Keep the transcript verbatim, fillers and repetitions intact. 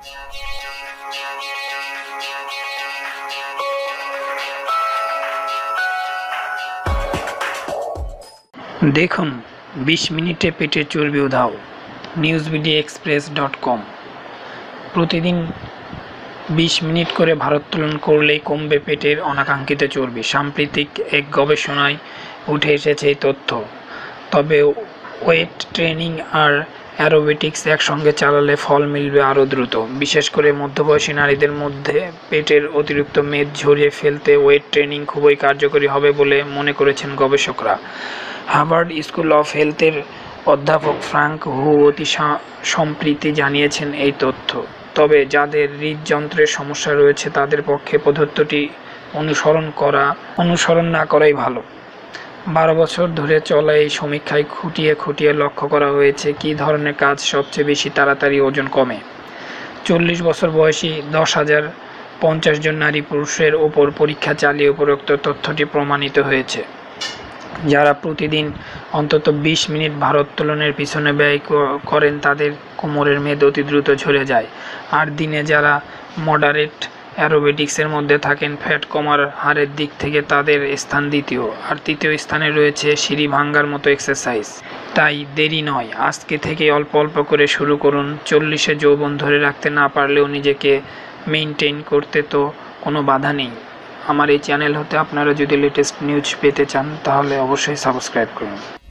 দেখুন বিশ মিনিটে পেটের চর্বি উধাও। News BD express dot com. প্রতিদিন বিশ মিনিট করে ভারোত্তোলন করলেই কমবে পেটের অনাকাঙ্ক্ষিত চর্বি। সাম্প্রতিক এক গবেষণায় উঠে এসেছে এই তথ্য। তবে ওয়েট ট্রেনিং আর অ্যারোবিটিক্স একসঙ্গে চালালে ফল মিলবে আরও দ্রুত। বিশেষ করে মধ্যবয়সী নারীদের মধ্যে পেটের অতিরিক্ত মেদ ঝরিয়ে ফেলতে ওয়েট ট্রেনিং খুবই কার্যকরী হবে বলে মনে করেছেন গবেষকরা। হার্ভার্ড স্কুল অফ হেলথের অধ্যাপক ফ্রাঙ্ক হু অতি সম্প্রতি জানিয়েছেন এই তথ্য। তবে যাদের হৃদযন্ত্রের সমস্যা রয়েছে তাদের পক্ষে পদ্ধতিটি অনুসরণ করা অনুসরণ না করাই ভালো। বারো বছর ধরে চলা এই সমীক্ষায় খুঁটিয়ে খুঁটিয়ে লক্ষ্য করা হয়েছে কী ধরনের কাজ সবচেয়ে বেশি তাড়াতাড়ি ওজন কমে। চল্লিশ বছর বয়সী দশ হাজার পঞ্চাশ জন নারী পুরুষের ওপর পরীক্ষা চালিয়ে উপরোক্ত তথ্যটি প্রমাণিত হয়েছে। যারা প্রতিদিন অন্তত বিশ মিনিট ভারোত্তোলনের পিছনে ব্যয় করেন তাদের কোমরের মেদ অতি দ্রুত ঝরে যায়। আর দিনে যারা মডারেট অ্যারোবিটিক্সের মধ্যে থাকেন ফ্যাট কমার হারের দিক থেকে তাদের স্থান দ্বিতীয়। আর তৃতীয় স্থানে রয়েছে সিঁড়ি ভাঙ্গার মতো এক্সারসাইজ। তাই দেরি নয়, আজকে থেকে অল্প অল্প করে শুরু করুন। চল্লিশে যৌবন ধরে রাখতে না পারলেও নিজেকে মেইনটেইন করতে তো কোনো বাধা নেই। আমার এই চ্যানেল হতে আপনারা যদি লেটেস্ট নিউজ পেতে চান তাহলে অবশ্যই সাবস্ক্রাইব করুন।